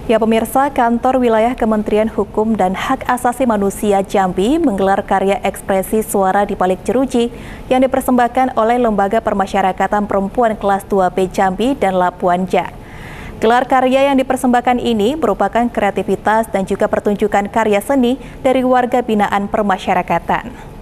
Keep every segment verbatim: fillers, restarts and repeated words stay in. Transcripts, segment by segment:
Ya pemirsa, Kantor Wilayah Kementerian Hukum dan Hak Asasi Manusia Jambi menggelar karya ekspresi suara di balik jeruji yang dipersembahkan oleh Lembaga Permasyarakatan Perempuan Kelas dua B Jambi dan Labuanja. Gelar karya yang dipersembahkan ini merupakan kreativitas dan juga pertunjukan karya seni dari warga binaan permasyarakatan.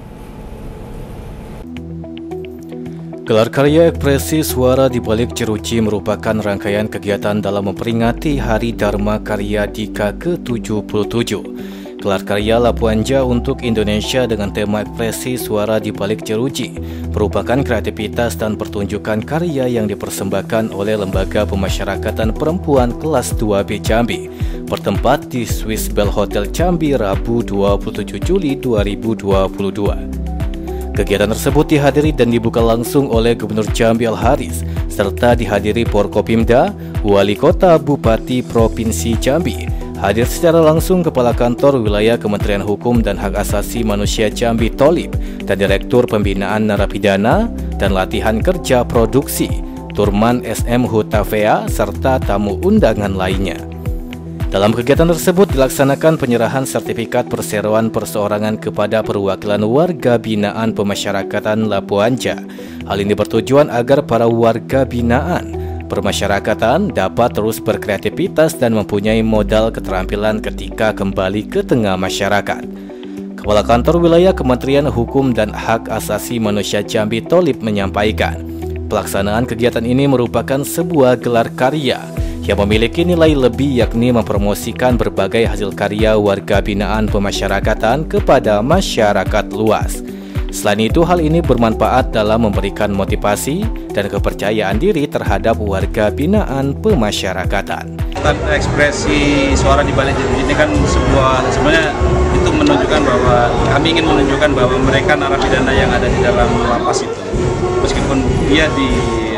Gelar karya ekspresi suara di balik jeruji merupakan rangkaian kegiatan dalam memperingati Hari Dharma Karya Dika ke tujuh puluh tujuh. Gelar karya Labuanja untuk Indonesia dengan tema ekspresi suara di balik jeruji merupakan kreativitas dan pertunjukan karya yang dipersembahkan oleh Lembaga Pemasyarakatan Perempuan Kelas dua B Jambi, bertempat di Swiss Bell Hotel Jambi, Rabu dua puluh tujuh Juli dua ribu dua puluh dua. Kegiatan tersebut dihadiri dan dibuka langsung oleh Gubernur Jambi Al-Haris, serta dihadiri Forkopimda, Wali Kota, Bupati Provinsi Jambi. Hadir secara langsung Kepala Kantor Wilayah Kementerian Hukum dan Hak Asasi Manusia Jambi Tolib dan Direktur Pembinaan Narapidana dan Latihan Kerja Produksi, Turman S M Hutafea, serta tamu undangan lainnya. Dalam kegiatan tersebut dilaksanakan penyerahan sertifikat perseroan perseorangan kepada perwakilan warga binaan pemasyarakatan Labuanja. Hal ini bertujuan agar para warga binaan permasyarakatan dapat terus berkreativitas dan mempunyai modal keterampilan ketika kembali ke tengah masyarakat. Kepala Kantor Wilayah Kementerian Hukum dan Hak Asasi Manusia Jambi Tolib menyampaikan, pelaksanaan kegiatan ini merupakan sebuah gelar karya yang memiliki nilai lebih, yakni mempromosikan berbagai hasil karya warga binaan pemasyarakatan kepada masyarakat luas. Selain itu, hal ini bermanfaat dalam memberikan motivasi dan kepercayaan diri terhadap warga binaan pemasyarakatan. Ekspresi suara di balik jeruji ini kan sebuah, sebenarnya itu menunjukkan bahwa kami ingin menunjukkan bahwa mereka narapidana yang ada di dalam lapas itu, meskipun dia di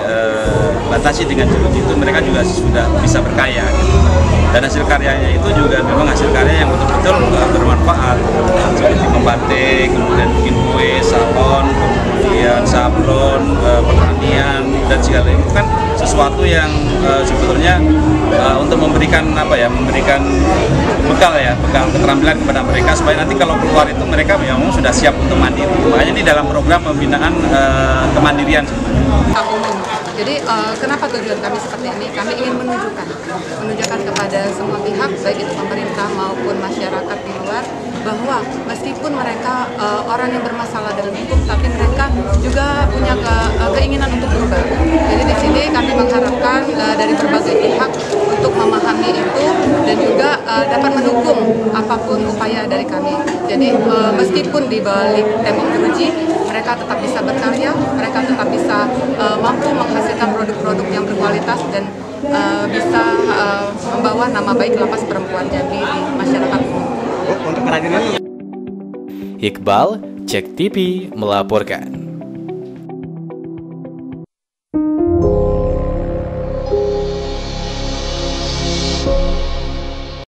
batasi dengan jeruji itu, mereka juga sudah bisa berkarya gitu. Dan hasil karyanya itu juga memang hasil karya yang betul-betul uh, bermanfaat, seperti membatik, kemudian bikin kue, salon, kemudian sablon, uh, pertanian, dan segala itu kan sesuatu yang uh, sebetulnya uh, untuk memberikan apa ya, memberikan bekal ya, bekal keterampilan kepada mereka supaya nanti kalau keluar itu mereka memang sudah siap untuk mandiri. Makanya di dalam program pembinaan uh, kemandirian sebenarnya. Jadi uh, kenapa tujuan kami seperti ini? Kami ingin menunjukkan, menunjukkan kepada semua pihak, baik itu pemerintah maupun masyarakat di luar, bahwa meskipun mereka uh, orang yang bermasalah dengan hukum, tapi mereka juga punya ke, uh, keinginan untuk berubah. Jadi di sini kami mengharapkan uh, dari berbagai pihak untuk memahami itu dan juga uh, dapat mendukung apapun upaya dari kami. Jadi uh, meskipun di balik tembok jeruji, mereka tetap bisa berkarya, mereka tetap bisa uh, mampu menghasilkan produk-produk yang berkualitas dan uh, bisa uh, membawa nama baik lapas perempuan Jambi di masyarakat umum. Iqbal, Cek T V melaporkan.